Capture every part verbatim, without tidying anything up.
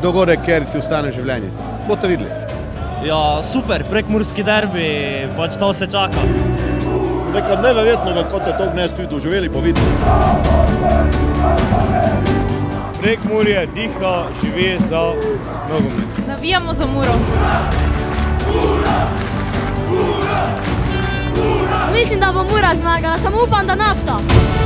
dogodek, ker ti ostane življenje. Boste videli. Ja, super, prekmurski derbi, pač to se čaka. Nekaj neverjetnega, kot je to gnez tudi doživeli pa videli. Prekmurje diha, živi za nogomet. Navijamo za Muro. Mislim, da bo Mura zmagala, samo upam, da Nafta.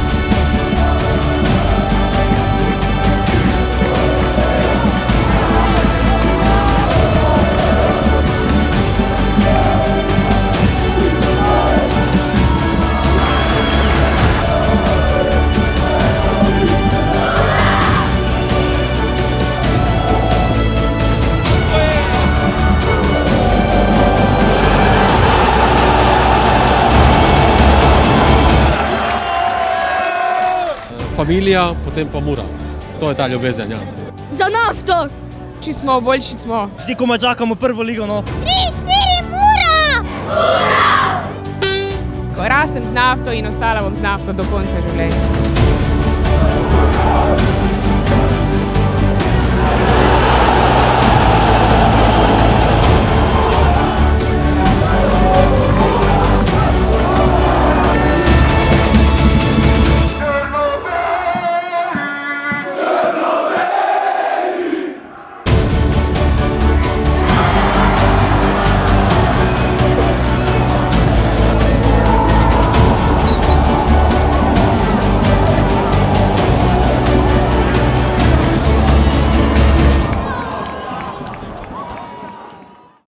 Familija, potem pa Mura. To je ta ljubezen, ja. Za Nafto! Či smo, boljši smo. Vsi komaj čakamo prvo ligo, no. Tri, štiri, Mura! Mura! Ko rastem z Nafto in ostala bom z Nafto do konca življenja.